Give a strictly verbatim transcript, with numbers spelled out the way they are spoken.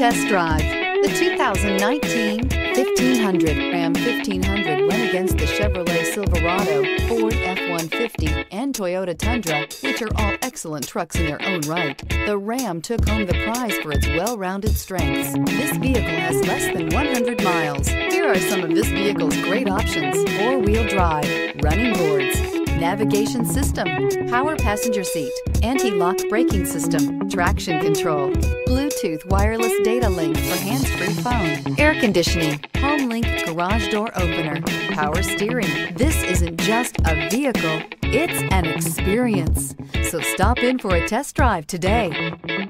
test drive the two thousand nineteen fifteen hundred. Ram fifteen hundred went against the Chevrolet Silverado, Ford F one fifty, and Toyota Tundra, which are all excellent trucks in their own right. The Ram took home the prize for its well-rounded strengths. This vehicle has less than one hundred miles. Here are some of this vehicle's great options: four-wheel drive, running boards, navigation system, power passenger seat, anti-lock braking system, traction control, Bluetooth wireless data link for hands-free phone, air conditioning, home link garage door opener, power steering. This isn't just a vehicle, it's an experience. So stop in for a test drive today.